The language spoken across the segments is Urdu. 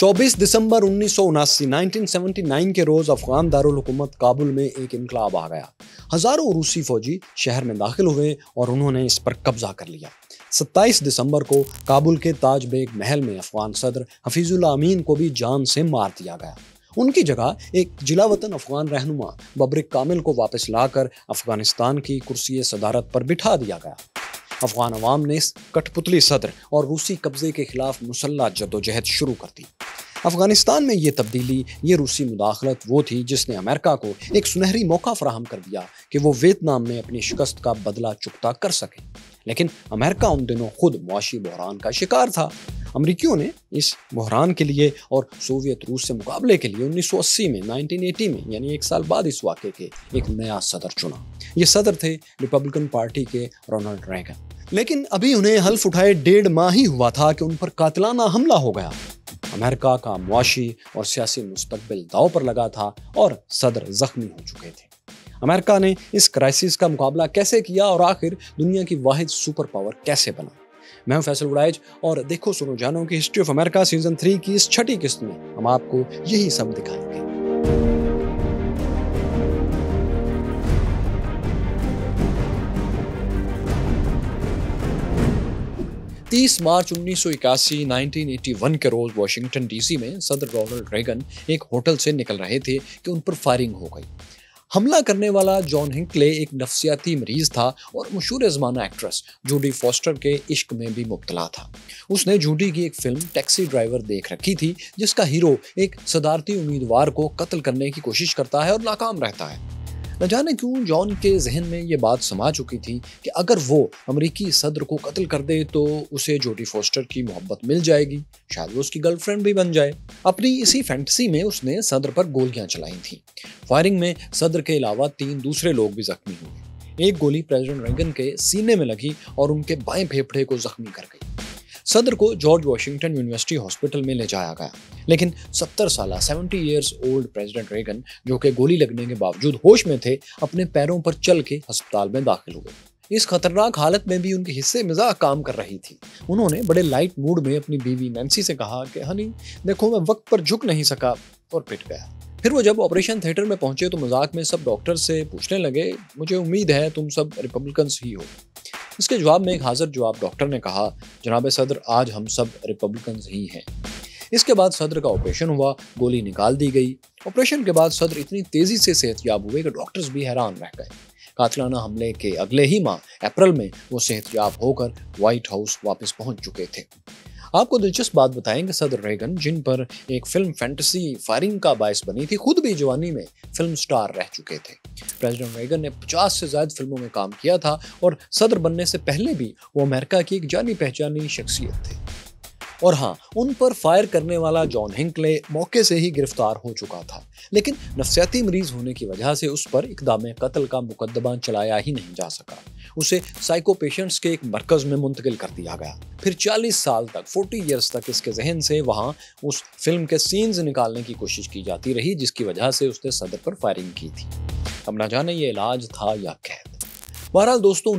24 दिसंबर 1979 के रोज अफगान दारुल हुकूमत काबुल में एक इनकलाब आ गया। हजारों रूसी फौजी शहर में दाखिल हुए और उन्होंने इस पर कब्जा कर लिया। 27 दिसंबर को काबुल के ताज बेग महल में अफगान सदर हफीजुल्लाह अमीन को भी जान से मार दिया गया। उनकी जगह एक जिलावतन अफगान रहनुमा बब्रिक कामिल को वापस लाकर अफगानिस्तान की कुर्सी सदारत पर बिठा दिया गया। अफगान अवाम ने इस कठपुतली सदर और रूसी कब्जे के खिलाफ मुसल्लह जद्दोजहद शुरू कर दी। अफगानिस्तान में ये तब्दीली, ये रूसी मुदाखलत वो थी जिसने अमेरिका को एक सुनहरी मौका फराहम कर दिया कि वो वियतनाम में अपनी शिकस्त का बदला चुकता कर सके। लेकिन अमेरिका उन दिनों खुद मुआशी बहरान का शिकार था। अमरीकियों ने इस बहरान के लिए और सोवियत रूस से मुकाबले के लिए 1980 में यानी एक साल बाद इस वाक़े के एक नया सदर चुना। ये सदर थे रिपब्लिकन पार्टी के रोनाल्ड रेगन। लेकिन अभी उन्हें हल्फ उठाए 1.5 माह ही हुआ था कि उन पर कातिलाना हमला हो गया। अमेरिका का मुआशी और सियासी मुस्तकबिल दांव पर लगा था और सदर जख्मी हो चुके थे। अमेरिका ने इस क्राइसिस का मुकाबला कैसे किया और आखिर दुनिया की वाहिद सुपर पावर कैसे बना? मैं हूं फैसल उड़ाइज और देखो सुनो जानो की हिस्ट्री ऑफ अमेरिका सीजन 3 की इस छठी किस्त में हम आपको यही सब दिखाएंगे। 30 मार्च 1981 के रोज वाशिंगटन डीसी में सदर रोनाल्ड रेगन एक होटल से निकल रहे थे कि उन पर फायरिंग हो गई। हमला करने वाला जॉन हिंकले एक नफ्सियाती मरीज था और मशहूर ज़माना एक्ट्रेस जूडी फॉस्टर के इश्क में भी मुब्तला था। उसने जूडी की एक फिल्म टैक्सी ड्राइवर देख रखी थी, जिसका हीरो एक सदारती उम्मीदवार को कत्ल करने की कोशिश करता है और नाकाम रहता है। न जाने क्यों जॉन के जहन में ये बात समा चुकी थी कि अगर वो अमेरिकी सदर को कत्ल कर दे तो उसे जोडी फॉस्टर की मोहब्बत मिल जाएगी, शायद वो उसकी गर्लफ्रेंड भी बन जाए। अपनी इसी फैंटेसी में उसने सदर पर गोलियां चलाई थीं। फायरिंग में सदर के अलावा 3 दूसरे लोग भी जख्मी हुए। एक गोली प्रेसिडेंट रेगन के सीने में लगी और उनके बाएं फेफड़े को जख्मी कर गई। सदर को जॉर्ज वाशिंगटन यूनिवर्सिटी हॉस्पिटल में ले जाया गया, लेकिन 70 ईयर्स ओल्ड प्रेसिडेंट रेगन, जो कि गोली लगने के बावजूद होश में थे, अपने पैरों पर चल के अस्पताल में दाखिल हुए। इस खतरनाक हालत में भी उनकी हिस्से मिजाज काम कर रही थी। उन्होंने बड़े लाइट मूड में अपनी बीवी नैन्सी से कहा कि हनी देखो, मैं वक्त पर झुक नहीं सका, और पिट गया। फिर वो जब ऑपरेशन थिएटर में पहुंचे तो मजाक में सब डॉक्टर से पूछने लगे, मुझे उम्मीद है तुम सब रिपब्लिकन्स ही हो। इसके जवाब में एक हाजिर जवाब डॉक्टर ने कहा, जनाब सदर, आज हम सब रिपब्लिकन्स ही हैं। इसके बाद सदर का ऑपरेशन हुआ, गोली निकाल दी गई। ऑपरेशन के बाद सदर इतनी तेजी से सेहतयाब हुए कि डॉक्टर्स भी हैरान रह गए। कातिलाना हमले के अगले ही माह अप्रैल में वो सेहतयाब होकर व्हाइट हाउस वापस पहुंच चुके थे। आपको दिलचस्प बात बताएंगे, सदर रेगन, जिन पर एक फिल्म फैंटेसी फायरिंग का बायस बनी थी, खुद भी जवानी में फिल्म स्टार रह चुके थे। प्रेसिडेंट रेगन ने 50 से ज्यादा फिल्मों में काम किया था और सदर बनने से पहले भी वो अमेरिका की एक जानी पहचानी शख्सियत थे। और हाँ, उन पर फायर करने वाला जॉन हिंकले मौके से ही गिरफ्तार हो चुका था, लेकिन नफ्सियाती मरीज होने की वजह से उस पर इक़दाम कत्ल का मुकदमा चलाया ही नहीं जा सका। उसे साइको पेशेंट्स के एक मरकज में मुंतकिल कर दिया गया। फिर 40 साल तक, 40 ईयर्स तक इसके जहन से वहाँ उस फिल्म के सीन्स निकालने की कोशिश की जाती रही, जिसकी वजह से उसने सदर पर फायरिंग की थी। अब न जाने ये इलाज था या कैद। बहरहाल दोस्तों,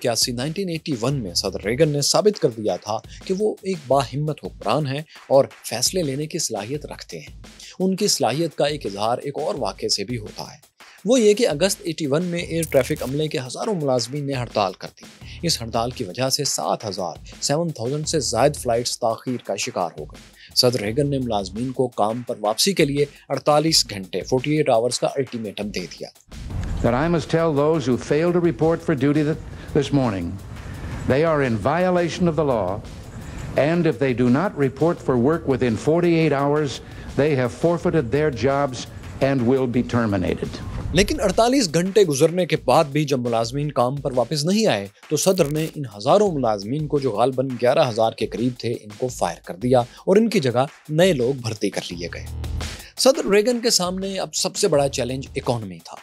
1981 में सदर रेगन ने साबित कर दिया था कि वो एक बाहिम्मत हुक्मरान हैं और फैसले लेने की सलाहियत रखते हैं। उनकी सलाहियत का एक इजहार एक और वाक़े से भी होता है। वो ये कि अगस्त 81 में एयर ट्रैफिक अमले के हज़ारों मुलाजमीन ने हड़ताल कर दी। इस हड़ताल की वजह से 7,000 से ज़ायद फ्लाइट्स ताख़ीर का शिकार हो गई। सदर रेगन ने मुलाजमीन को काम पर वापसी के लिए 48 घंटे 48 आवर्स का अल्टीमेटम दे दिया। That I must tell those who fail to report for duty this morning, they are in violation of the law, and if they do not report for work within 48 hours, they have forfeited their jobs and will be terminated. लेकिन 48 घंटे गुजरने के बाद भी जब मुलाजमीन काम पर वापस नहीं आए तो सदर ने इन हजारों मुलाजमीन को, जो गालबन 11,000 के करीब थे, इनको फायर कर दिया और इनकी जगह नए लोग भर्ती कर लिए गए। सदर रेगन के सामने अब सबसे बड़ा चैलेंज इकोनॉमी था।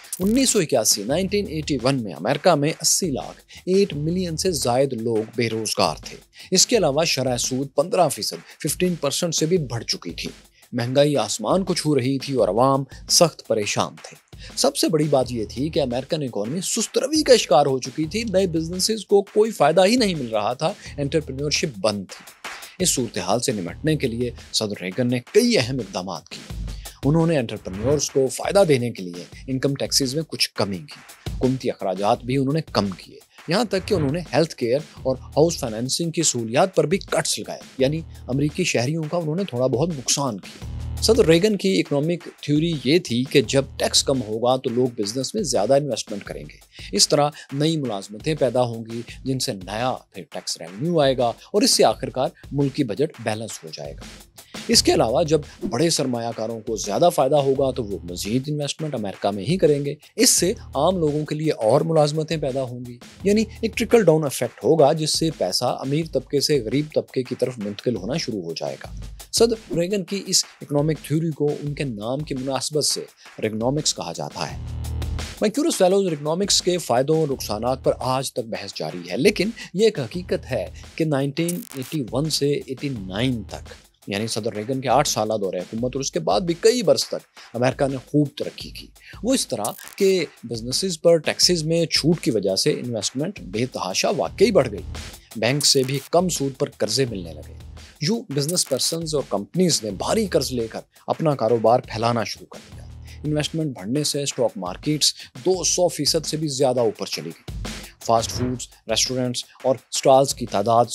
1981 में अमेरिका में 80 लाख 8 मिलियन से जायद लोग बेरोजगार थे। इसके अलावा शरह सूद 15% से भी बढ़ चुकी थी। महंगाई आसमान को छू रही थी और अवाम सख्त परेशान थे। सबसे बड़ी बात यह थी कि अमेरिकन इकोनॉमी सुस्त रवि का शिकार हो चुकी थी। नए बिजनेसेस को कोई फायदा ही नहीं मिल रहा था, एंटरप्रेन्योरशिप बंद थी। इस सूरत-ए-हाल से निपटने के लिए सदर रेगन ने कई अहम इक़दामात किए। उन्होंने एंटरप्रेन्योर्स को फ़ायदा देने के लिए इनकम टैक्सेस में कुछ कमी की, हुकूमती अखराजात भी उन्होंने कम किए, यहाँ तक कि उन्होंने हेल्थ केयर और हाउस फाइनेंसिंग की सहूलियात पर भी कट्स लगाए, यानी अमरीकी शहरियों का उन्होंने थोड़ा बहुत नुकसान किया। सदर रेगन की इकोनॉमिक थ्योरी ये थी कि जब टैक्स कम होगा तो लोग बिजनेस में ज़्यादा इन्वेस्टमेंट करेंगे, इस तरह नई मुलाजमतें पैदा होंगी जिनसे नया फिर टैक्स रेवेन्यू आएगा और इससे आखिरकार मुल्की बजट बैलेंस हो जाएगा। इसके अलावा जब बड़े सरमायाकारों को ज़्यादा फ़ायदा होगा तो वो मज़ीद इन्वेस्टमेंट अमेरिका में ही करेंगे, इससे आम लोगों के लिए और मुलाजमतें पैदा होंगी, यानी एक ट्रिकल डाउन इफेक्ट होगा जिससे पैसा अमीर तबके से गरीब तबके की तरफ मुंतकिल होना शुरू हो जाएगा। सदर रेगन की इस इकोनॉमिक थ्योरी को उनके नाम की मुनासबत से रेगनॉमिक्स कहा जाता है। मैक्यूरस फेलोज इकोनॉमिक्स के फ़ायदों और नुकसानात पर आज तक बहस जारी है, लेकिन ये एक हकीकत है कि 1981 से 89 तक यानी सदर रेगन के 8 साल दौरे हुकूमत और उसके बाद भी कई बरस तक अमेरिका ने खूब तरक्की की। वो इस तरह के बिजनेसेस पर टैक्सेस में छूट की वजह से इन्वेस्टमेंट बेतहाशा वाकई बढ़ गई, बैंक से भी कम सूद पर कर्जे मिलने लगे। यूं बिजनेस पर्सनस और कंपनीज ने भारी कर्ज लेकर अपना कारोबार फैलाना शुरू कर दिया। इन्वेस्टमेंट बढ़ने से स्टॉक मार्केट्स 200% से भी ज़्यादा ऊपर चली गई। फास्ट फूड्स, रेस्टोरेंट्स और स्टॉल्स की तादाद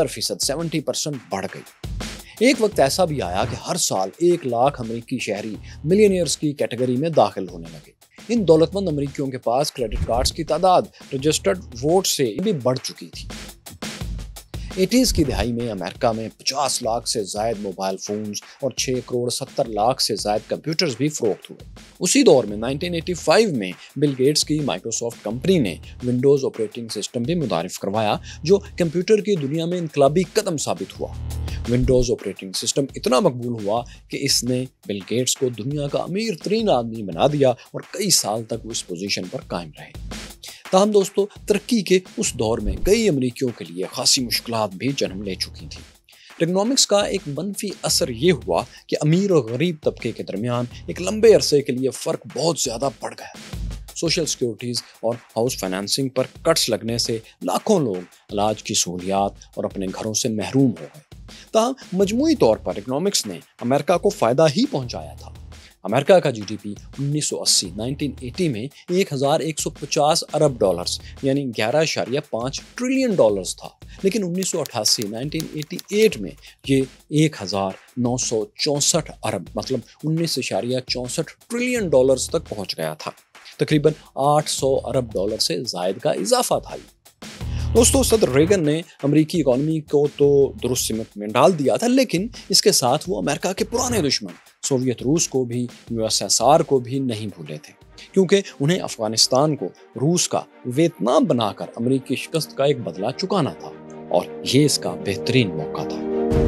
70% बढ़ गई। एक वक्त ऐसा भी आया कि हर साल 1 लाख अमेरिकी शहरी मिलियनियर्स की कैटेगरी में दाखिल होने लगे। इन दौलतमंद अमेरिकियों के पास क्रेडिट कार्ड्स की तादाद रजिस्टर्ड वोट से भी बढ़ चुकी थी। 80s की दिहाई में अमेरिका में 50 लाख से ज़ायद मोबाइल फ़ोन्स और 6 करोड़ 70 लाख से ज़ायद कंप्यूटर्स भी फ़रोख्त हुए। उसी दौर में 1985 में बिल गेट्स की माइक्रोसॉफ्ट कंपनी ने विंडोज़ ऑपरेटिंग सिस्टम भी मुतारिफ करवाया, जो कंप्यूटर की दुनिया में इनकलाबी कदम साबित हुआ। विंडोज़ ऑपरेटिंग सिस्टम इतना मकबूल हुआ कि इसने बिल गेट्स को दुनिया का अमीर तरीन आदमी बना दिया और कई साल तक वो इस पोजीशन पर कायम रहे। ताहम दोस्तों, तरक्की के उस दौर में कई अमरीकियों के लिए खासी मुश्किलात भी जन्म ले चुकी थी। इकोनॉमिक्स का एक मनफी असर ये हुआ कि अमीर और गरीब तबके के दरमियान एक लंबे अरसे के लिए फ़र्क बहुत ज़्यादा बढ़ गया। सोशल सिक्योरिटीज़ और हाउस फाइनेंसिंग पर कट्स लगने से लाखों लोग इलाज की सहूलियात और अपने घरों से महरूम हो गए। ताहम मजमूई तौर पर इकोनॉमिक्स ने अमेरिका को फ़ायदा ही पहुंचाया था। अमेरिका का जीडीपी 1980 में 1150 अरब डॉलर्स यानी 11.5 ट्रिलियन डॉलर्स था, लेकिन 1988 में ये 1964 अरब मतलब 19.64 ट्रिलियन डॉलर्स तक पहुंच गया था। तकरीबन 800 अरब डॉलर से ज़ायद का इजाफा था। दोस्तों, सदर रेगन ने अमेरिकी इकॉनमी को तो दुरुस्त सिमत में डाल दिया था, लेकिन इसके साथ वो अमेरिका के पुराने दुश्मन सोवियत रूस को भी, यूएसएसआर को भी नहीं भूले थे, क्योंकि उन्हें अफगानिस्तान को रूस का वियतनाम बनाकर अमेरिकी शिकस्त का एक बदला चुकाना था, और ये इसका बेहतरीन मौका था।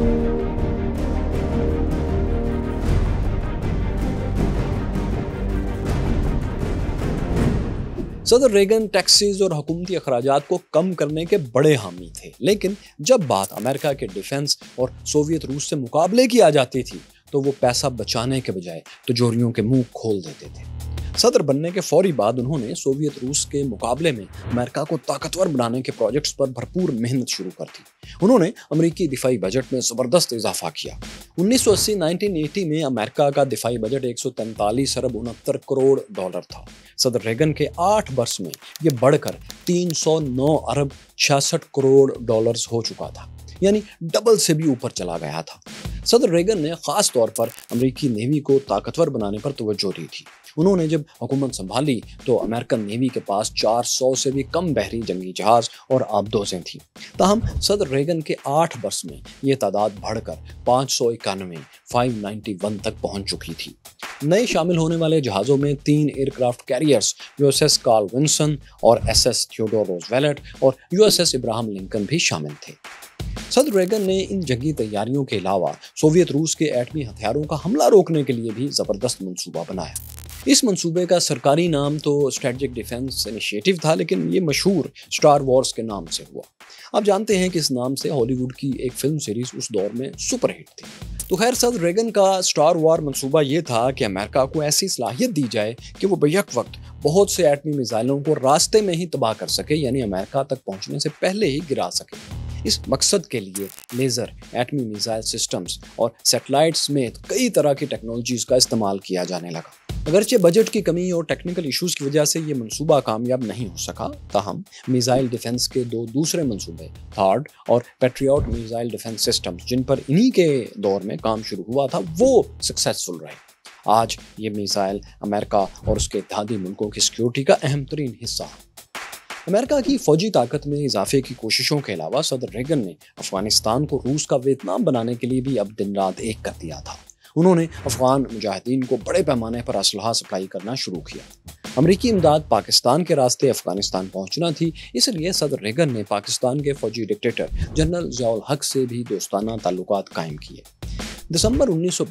सदर रेगन टैक्सेस और हुकूमती अखराजात को कम करने के बड़े हामी थे, लेकिन जब बात अमेरिका के डिफेंस और सोवियत रूस से मुकाबले की आ जाती थी तो वो पैसा बचाने के बजाय तिजोरियों के मुंह खोल देते थे। सदर बनने के फौरी बाद उन्होंने सोवियत रूस के मुकाबले में अमेरिका को ताकतवर बनाने के प्रोजेक्ट्स पर भरपूर मेहनत शुरू कर दी। उन्होंने अमेरिकी दिफाई बजट में ज़बरदस्त इजाफा किया। 1980 में अमेरिका का दिफाई बजट 143 अरब 69 करोड़ डॉलर था। सदर रेगन के 8 वर्ष में ये बढ़कर 309 अरब 66 करोड़ डॉलर्स हो चुका था, यानी डबल से भी ऊपर चला गया था। सदर रेगन ने ख़ास तौर पर अमेरिकी नेवी को ताकतवर बनाने पर तवज्जो दी थी। उन्होंने जब हुकूमत संभाली तो अमेरिकन नेवी के पास 400 से भी कम बहरी जंगी जहाज़ और आबदोज़ें थीं। ताहम सदर रेगन के 8 वर्ष में ये तादाद बढ़कर 591 तक पहुंच चुकी थी। नए शामिल होने वाले जहाज़ों में 3 aircraft carriers USS Carl Vinson और एसएस थियोडोर रूज़वेल्ट और यूएसएस इब्राहिम लिंकन भी शामिल थे। सदर रेगन ने इन जंगी तैयारियों के अलावा सोवियत रूस के एटमी हथियारों का हमला रोकने के लिए भी ज़बरदस्त मंसूबा बनाया। इस मंसूबे का सरकारी नाम तो स्ट्रेटेजिक डिफेंस इनिशिएटिव था, लेकिन ये मशहूर स्टार वॉर्स के नाम से हुआ। आप जानते हैं कि इस नाम से हॉलीवुड की एक फिल्म सीरीज उस दौर में सुपरहिट थी। तो खैर, सदर रेगन का स्टार वॉर मंसूबा ये था कि अमेरिका को ऐसी सलाहियत दी जाए कि वो बैक वक्त बहुत से एटमी मिसाइलों को रास्ते में ही तबाह कर सके, यानी अमेरिका तक पहुंचने से पहले ही गिरा सके। اس مقصد کے لیے لیزر، ایٹمی میزائل سسٹمز اور سیٹلائٹ سمیت کئی طرح کی ٹیکنالوجیز کا استعمال کیا جانے لگا۔ اگرچہ بجٹ کی کمی اور ٹیکنیکل ایشوز کی وجہ سے یہ منصوبہ کامیاب نہیں ہو سکا، تاہم میزائل ڈیفنس کے دو دوسرے منصوبے تھارڈ اور پیٹریوٹ میزائل ڈیفنس سسٹمز جن پر انہی کے دور میں کام شروع ہوا تھا وہ سکسیسفل رہے۔ آج یہ میزائل امریکہ اور اس کے اتحادی ملکوں کی سیکیورٹی کا اہم ترین حصہ ہے۔ امریکہ کی فوجی طاقت میں اضافے کی کوششوں کے علاوہ صدر ریگن نے افغانستان کو روس کا ویتنام بنانے کے لیے بھی اب دن رات ایک کر دیا تھا۔ انہوں نے افغان مجاہدین کو بڑے پیمانے پر اسلحہ سپلائی کرنا شروع کیا۔ امریکی امداد پاکستان کے راستے افغانستان پہنچنا تھی، اس لیے صدر ریگن نے پاکستان کے فوجی ڈکٹیٹر جنرل ضیاء الحق سے بھی دوستانہ تعلقات قائم کیے۔ دسمبر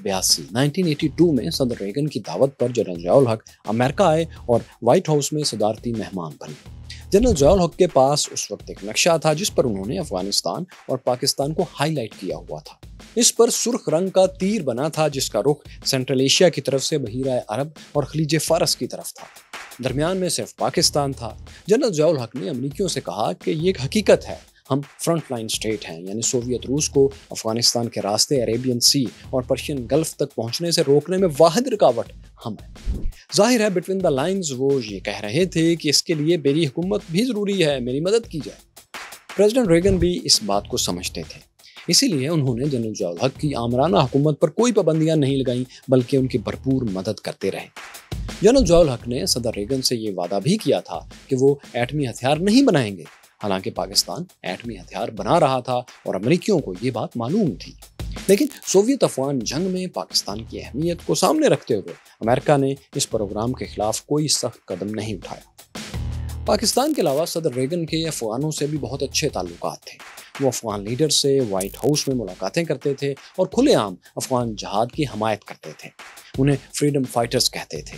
1982 میں صدر ریگن کی دعوت پر جنرل ضیاء الحق امریکہ آئے اور وائٹ ہاؤس میں صدارتی مہمان بنے۔ جنرل ضیاء الحق کے پاس اس وقت ایک نقشہ تھا جس پر انہوں نے افغانستان اور پاکستان کو ہائی لائٹ کیا ہوا تھا۔ اس پر سرخ رنگ کا تیر بنا تھا جس کا رخ سینٹرل ایشیا کی طرف سے بحیرہ عرب اور خلیج فارس کی طرف تھا۔ درمیان میں صرف پاکستان تھا۔ جنرل ضیاء الحق نے امریکیوں سے کہا کہ یہ ایک حقیقت ہے، ہم فرنٹ لائن اسٹیٹ ہیں، یعنی سوویت روس کو افغانستان کے راستے عربین سی اور پرشین گلف تک پہنچنے سے روکنے میں واحد رکاوٹ ہم ہیں۔ ظاہر ہے بٹوین دا لائنز وہ یہ کہہ رہے تھے کہ اس کے لیے میری حکومت بھی ضروری ہے، میری مدد کی جائے۔ پریزیڈنٹ ریگن بھی اس بات کو سمجھتے تھے، اسی لیے انہوں نے جنرل ضیاء الحق کی آمرانہ حکومت پر کوئی پابندیاں نہیں لگائیں بلکہ ان کی بھرپور مدد کرتے رہے۔ جنرل ضیاء الحق نے صدر ریگن سے یہ وعدہ بھی کیا تھا کہ وہ ایٹمی ہتھیار نہیں بنائیں گے، حالانکہ پاکستان ایٹمی ہتھیار بنا رہا تھا اور امریکیوں کو یہ بات معلوم تھی۔ لیکن سوویت افغان جنگ میں پاکستان کی اہمیت کو سامنے رکھتے ہوئے امریکہ نے اس پروگرام کے خلاف کوئی سخت قدم نہیں اٹھایا۔ پاکستان کے علاوہ صدر ریگن کے افغانوں سے بھی بہت اچھے تعلقات تھے۔ وہ افغان لیڈر سے وائٹ ہاؤس میں ملاقاتیں کرتے تھے اور کھلے عام افغان جہاد کی حمایت کرتے تھے۔ انہیں فریڈم فائٹرز کہتے تھے۔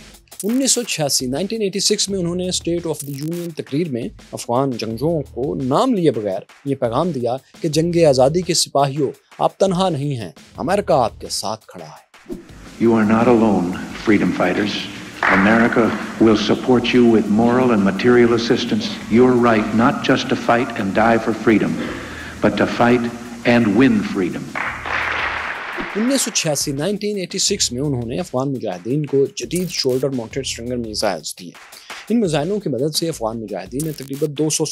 1986 میں انہوں نے اسٹیٹ آف دی یونین تقریر میں افغان جنگجوؤں کو نام لیے بغیر یہ پیغام دیا کہ جنگ آزادی کے سپاہیوں، آپ تنہا نہیں ہیں، امریکہ آپ کے ساتھ کھڑا ہے۔ You are not alone, freedom fighters. America will support you with moral and material assistance. Your right not just to fight and die for freedom, but to fight and win freedom. 1986 میں انہوں نے افغان مجاہدین کو جدید شولڈر ماؤنٹڈ اسٹرنگر میزائلز دیے۔ ان میزائلوں کی مدد سے افغان مجاہدین نے تقریباً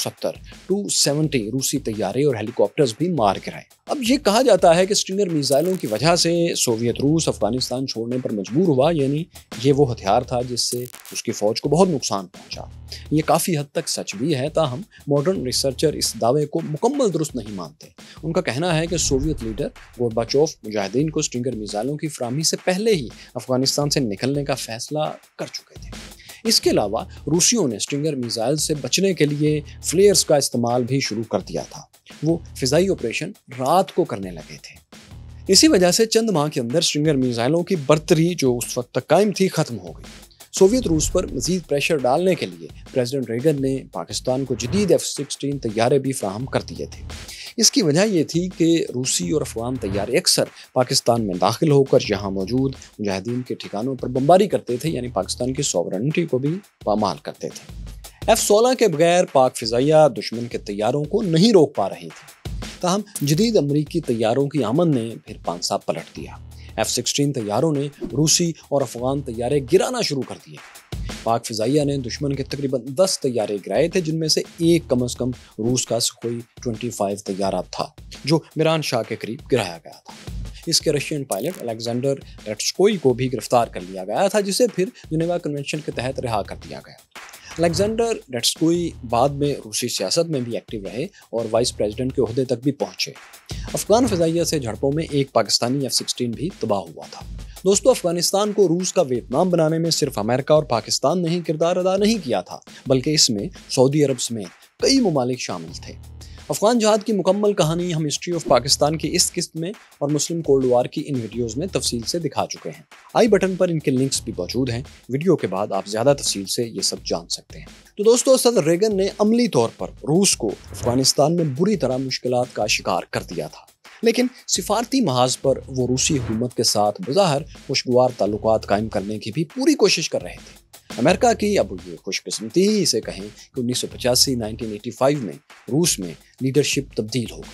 270 روسی طیارے اور ہیلی کاپٹرز بھی مار گرائے۔ اب یہ کہا جاتا ہے کہ اسٹرنگر میزائلوں کی وجہ سے سوویت روس افغانستان چھوڑنے پر مجبور ہوا، یعنی یہ وہ ہتھیار تھا جس سے اس کی فوج کو بہت نقصان پہنچا۔ یہ کافی حد تک سچ بھی ہے، تاہم ماڈرن ریسرچر اس دعوے کو مکمل درست نہیں مانتے۔ ان کا کہنا ہے کہ سوویت لیڈر گورباچوف مجاہدین کو اسٹرنگر میزائلوں کی فراہمی سے پہلے ہی افغانستان سے نکلنے کا فیصلہ کر چکے تھے۔ اس کے علاوہ روسیوں نے اسٹرنگر میزائل سے بچنے کے لیے فلیئرز کا استعمال بھی شروع کر دیا تھا۔ وہ فضائی آپریشن رات کو کرنے لگے تھے۔ اسی وجہ سے چند ماہ کے اندر اسٹرنگر میزائلوں کی برتری جو اس وقت تک قائم تھی ختم ہو گئی۔ سوویت روس پر مزید پریشر ڈالنے کے لیے پریزیڈنٹ ریگن نے پاکستان کو جدید F-16 طیارے بھی فراہم کر دیے تھے۔ اس کی وجہ یہ تھی کہ روسی اور افغان طیارے اکثر پاکستان میں داخل ہو کر یہاں موجود مجاہدین کے ٹھکانوں پر بمباری کرتے تھے، یعنی پاکستان کی سوورنٹی کو بھی پامال کرتے تھے۔ F-16 کے بغیر پاک فضائیہ دشمن کے طیاروں کو نہیں روک پا رہی تھی، تاہم جدید امریکی طیاروں کی آمد نے پھر پانسا پلٹ دیا۔ F-16 طیاروں نے روسی اور افغان طیارے گرانا شروع کر دیے۔ پاک فضائیہ نے دشمن کے تقریباً 10 طیارے گرائے تھے، جن میں سے ایک کم از کم روس کا سکوئی 25 طیارہ تھا جو میران شاہ کے قریب گرایا گیا تھا۔ اس کے رشین پائلٹ الیگزینڈر ریٹسکوئی کو بھی گرفتار کر لیا گیا تھا، جسے پھر جنیوا کنونشن کے تحت رہا کر دیا گیا۔ الیگزینڈر ریٹسکوئی بعد میں روسی سیاست میں بھی ایکٹیو رہے اور وائس پریزیڈنٹ کے عہدے تک بھی پہنچے۔ افغان فضائیہ سے جھڑپوں میں ایک پاکستانی F-16 بھی تباہ ہوا تھا۔ دوستو، افغانستان کو روس کا ویتنام بنانے میں صرف امریکہ اور پاکستان نے ہی کردار ادا نہیں کیا تھا، بلکہ اس میں سعودی عرب سمیت کئی ممالک شامل تھے۔ افغان جہاد کی مکمل کہانی ہم ہسٹری آف پاکستان کی اس قسط میں اور مسلم کولڈ وار کی ان ویڈیوز میں تفصیل سے دکھا چکے ہیں۔ آئی بٹن پر ان کے لنکس بھی موجود ہیں۔ ویڈیو کے بعد آپ زیادہ تفصیل سے یہ سب جان سکتے ہیں۔ تو دوستو، صدر ریگن نے عملی طور پر روس کو افغانستان میں بری طرح مشکلات کا شکار کر دیا تھا، لیکن سفارتی محاذ پر وہ روسی حکومت کے ساتھ بظاہر خوشگوار تعلقات قائم کرنے کی بھی پوری کوشش کر رہے تھے۔ امریکہ کی اب یہ خوش قسمتی ہی اسے کہیں کہ 1985 میں روس میں لیڈرشپ تبدیل ہو گئی۔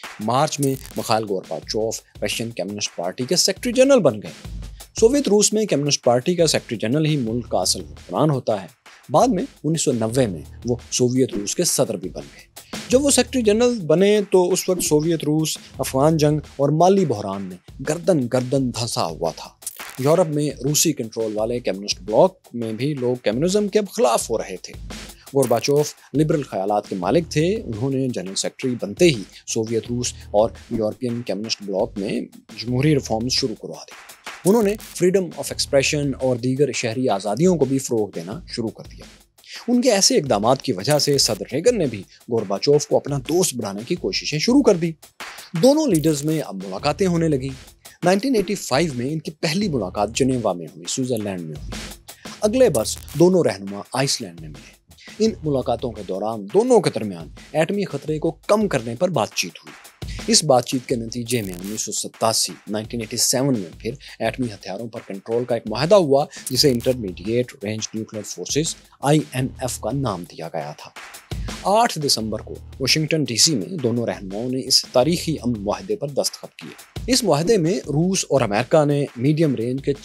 مارچ میں Mikhail Gorbachev Russian communist party کے سیکرٹری جنرل بن گئے۔ سوویت روس میں کمیونسٹ پارٹی کا سیکرٹری جنرل ہی ملک کا اصل حکمران ہوتا ہے۔ بعد میں 1990 میں وہ سوویت روس کے صدر بھی بن گئے۔ جب وہ سیکرٹری جنرل بنے تو اس وقت سوویت روس افغان جنگ اور مالی بحران میں گردن دھنسا ہوا تھا۔ یورپ میں روسی کنٹرول والے کمیونسٹ بلاک میں بھی لوگ کمیونزم کے خلاف ہو رہے تھے۔ گورباچوف لبرل خیالات کے مالک تھے۔ انہوں نے جنرل سیکرٹری بنتے ہی سوویت روس اور یورپین کمیونسٹ بلاک میں جمہوری ریفارمز شروع کروا دی۔ انہوں نے فریڈم آف ایکسپریشن اور دیگر شہری آزادیوں کو بھی فروغ دینا شروع کر دیا۔ ان کے ایسے اقدامات کی وجہ سے صدر ریگن نے بھی گورباچوف کو اپنا دوست بنانے کی کوششیں شروع کر دی۔ دونوں لیڈرز میں اب ملاقاتیں ہونے لگیں۔ 1985 میں ان کی پہلی ملاقات جنیوا میں ہوئی، سوئٹزرلینڈ میں ہوئی۔ اگلے برس دونوں رہنما آئس لینڈ میں ملے۔ ان ملاقاتوں کے دوران دونوں کے درمیان ایٹمی خطرے کو کم کرنے پر بات چیت ہوئی۔ اس بات چیت کے نتیجے میں 1987 میں پھر ایٹمی ہتھیاروں پر کنٹرول کا ایک معاہدہ ہوا، جسے intermediate range nuclear forces INF کا نام دیا گیا تھا۔ 8 دسمبر کو واشنگٹن ڈی سی میں دونوں رہنماؤں نے اس تاریخی امن معاہدے پر دستخط کیے۔ اس معاہدے میں روس اور امریکہ نے میڈیم رینج کے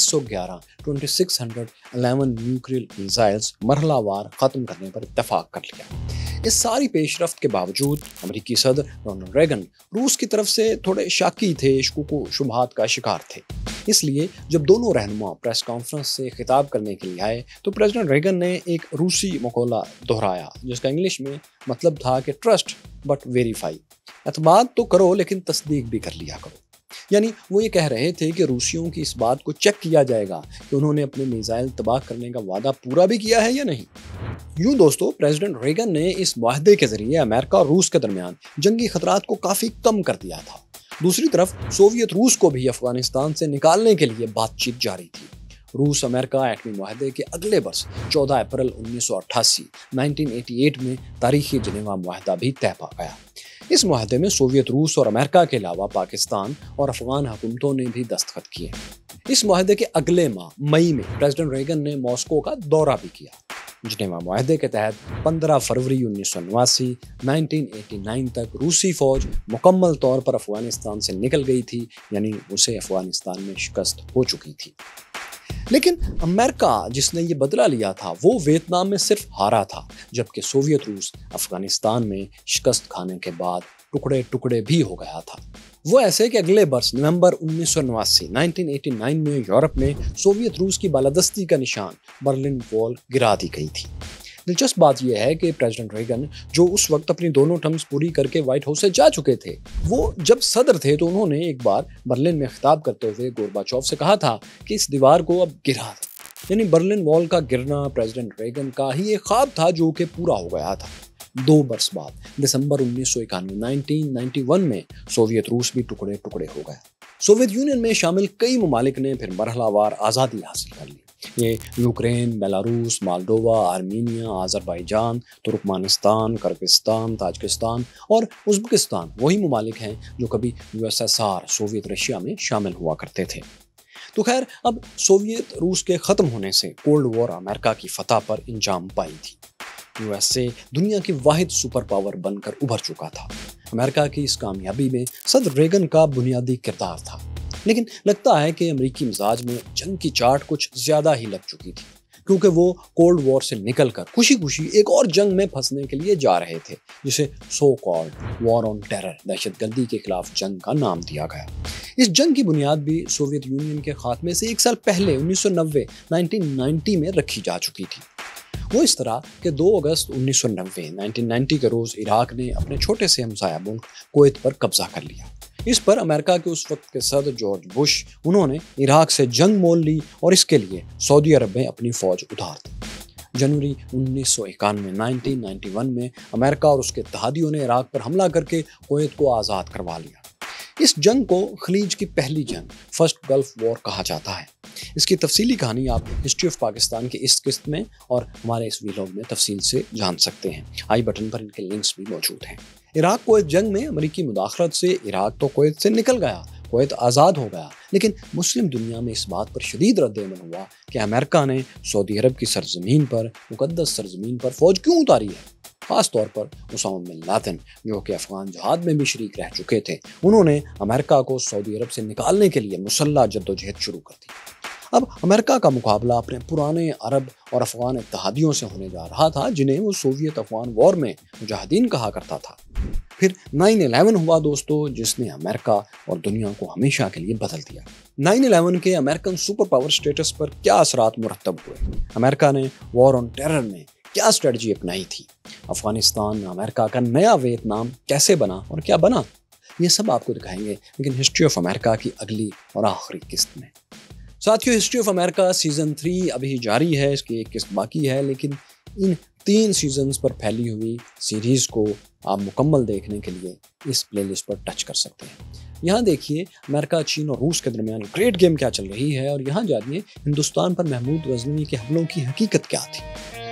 2611 نیوکلیئر میزائلز مرحلہ وار ختم کرنے پر اتفاق کر لیا۔ اس ساری پیش رفت کے باوجود امریکی صدر رونلڈ ریگن روس کی طرف سے تھوڑے شاکی تھے، شکوک و شبہات کا شکار تھے۔ اس لیے جب دونوں رہنما پریس کانفرنس سے خطاب کرنے کے لیے آئے تو پریزیڈنٹ ریگن نے ایک روسی مقولہ دہرایا، جس کا انگلش میں مطلب تھا کہ ٹرسٹ بٹ ویریفائی، اعتماد تو کرو لیکن تصدیق بھی کر لیا کرو۔ یعنی وہ یہ کہہ رہے تھے کہ روسیوں کی اس بات کو چیک کیا جائے گا کہ انہوں نے اپنے میزائل تباہ کرنے کا وعدہ پورا بھی کیا ہے یا نہیں۔ یوں دوستو، پریزیڈنٹ ریگن نے اس معاہدے کے ذریعے امریکہ اور روس کے درمیان جنگی خطرات کو کافی کم کر دیا تھا۔ دوسری طرف سوویت روس کو بھی افغانستان سے نکالنے کے لیے بات چیت جاری تھی۔ روس امریکہ ایٹمی معاہدے کے اگلے برس 14 اپریل 1988 میں تاریخی جنیوا معاہدہ بھی طے پا گیا۔ اس معاہدے میں سوویت روس اور امریکہ کے علاوہ پاکستان اور افغان حکومتوں نے بھی دستخط کیے۔ اس معاہدے کے اگلے ماہ مئی میں پریزیڈنٹ ریگن نے ماسکو کا دورہ بھی کیا۔ جنیوا معاہدے کے تحت 15 فروری 1989 تک روسی فوج مکمل طور پر افغانستان سے نکل گئی تھی، یعنی اسے افغانستان میں شکست ہو چکی تھی۔ لیکن امریکہ جس نے یہ بدلہ لیا تھا وہ ویتنام میں صرف ہارا تھا، جبکہ سوویت روس افغانستان میں شکست کھانے کے بعد ٹکڑے ٹکڑے بھی ہو گیا تھا۔ وہ ایسے کہ اگلے برس نومبر 1989 میں یورپ میں سوویت روس کی بالادستی کا نشان برلن وال گرا دی گئی تھی۔ دلچسپ بات یہ ہے کہ پریزیڈنٹ ریگن جو اس وقت اپنی دونوں ٹرمز پوری کر کے وائٹ ہاؤس سے جا چکے تھے، وہ جب صدر تھے تو انہوں نے ایک بار برلن میں خطاب کرتے ہوئے گورباچوف سے کہا تھا کہ اس دیوار کو اب گرا دیں۔ یعنی برلن وال کا گرنا پریزیڈنٹ ریگن کا ہی ایک خواب تھا جو کہ پورا ہو گیا تھا۔ 2 برس بعد دسمبر 1991 میں سوویت روس بھی ٹکڑے ٹکڑے ہو گیا۔ سوویت یونین میں شامل کئی ممالک نے پھر مرحلہ وار آزادی حاصل کر لی۔ یہ Ukraine, Belarus, Moldova, Armenia, Azerbaijan, Turkmenistan, Kyrgyzstan, Tajikistan اور ازبکستان وہی ممالک ہیں جو کبھی USSR سوویت رشیا میں شامل ہوا کرتے تھے۔ تو خیر، اب سوویت روس کے ختم ہونے سے کولڈ وار امریکہ کی فتح پر انجام پائی تھی۔ USA دنیا کی واحد سپر پاور بن کر ابھر چکا تھا۔ امریکہ کی اس کامیابی میں صدر ریگن کا بنیادی کردار تھا، لیکن لگتا ہے کہ امریکی مزاج میں جنگ کی چاٹ کچھ زیادہ ہی لگ چکی تھی، کیونکہ وہ کولڈ وار سے نکل کر خوشی خوشی ایک اور جنگ میں پھنسنے کے لیے جا رہے تھے، جسے so called war on terror, دہشت گردی کے خلاف جنگ کا نام دیا گیا۔ اس جنگ کی بنیاد بھی سوویت یونین کے خاتمے سے 1 سال پہلے 1990 میں رکھی جا چکی تھی۔ وہ اس طرح کہ 2 اگست 1990 کے روز عراق نے اپنے چھوٹے سے ہمسایہ ملک کویت پر قبضہ کر لیا۔ اس پر امریکہ کے اس وقت کے صدر جارج بش انہوں نے عراق سے جنگ مول لی اور اس کے لیے سعودی عرب میں اپنی فوج اتار دی۔ جنوری 1991 میں امریکہ اور اس کے اتحادیوں نے عراق پر حملہ کر کے کویت کو آزاد کروا لیا۔ اس جنگ کو خلیج کی پہلی جنگ، فرسٹ گلف وار کہا جاتا ہے۔ اس کی تفصیلی کہانی آپ ہسٹری آف پاکستان کی اس قسط میں اور ہمارے اس ویلاگ میں تفصیل سے جان سکتے ہیں۔ آئی بٹن پر ان کے لنکس بھی موجود ہیں۔ عراق کویت جنگ میں امریکی مداخلت سے عراق تو کویت سے نکل گیا، کویت آزاد ہو گیا، لیکن مسلم دنیا میں اس بات پر شدید رد عمل ہوا کہ امریکہ نے سعودی عرب کی سرزمین پر، مقدس سرزمین پر فوج کیوں اتاری ہے۔ خاص طور پر اسامہ بن لادن جو کہ افغان جہاد میں بھی شریک رہ چکے تھے، انہوں نے امریکہ کو سعودی عرب سے نکالنے کے لیے مسلح جدوجہد شروع کر دی۔ اب امریکہ کا مقابلہ اپنے پرانے عرب اور افغان اتحادیوں سے ہونے جا رہا تھا، جنہیں وہ سوویت افغان وار میں مجاہدین کہا کرتا تھا۔ پھر 9/11 ہوا دوستو، جس نے امریکہ اور دنیا کو ہمیشہ کے لیے بدل دیا۔ 9/11 کے امریکن سپر پاور سٹیٹس پر کیا اثرات مرتب ہوئے؟ امریکہ نے وار آن ٹیرر میں کیا اسٹریٹجی اپنائی تھی؟ افغانستان امریکہ کا نیا ویتنام کیسے بنا اور کیا بنا؟ یہ سب آپ کو دکھائیں گے لیکن ہسٹری آف امریکہ کی اگلی اور آخری قسط میں۔ ساتھیو، ہسٹری آف امریکہ سیزن 3 ابھی جاری ہے، اس کی ایک قسط باقی ہے، لیکن ان 3 سیزنز پر پھیلی ہوئی سیریز کو آپ مکمل دیکھنے کے لیے اس پلے لسٹ پر ٹچ کر سکتے ہیں۔ یہاں دیکھیے امریکہ، چین اور روس کے درمیان گریٹ گیم کیا چل رہی ہے، اور یہاں جانیے ہندوستان پر محمود غزنوی کے حملوں کی حقیقت کیا تھی۔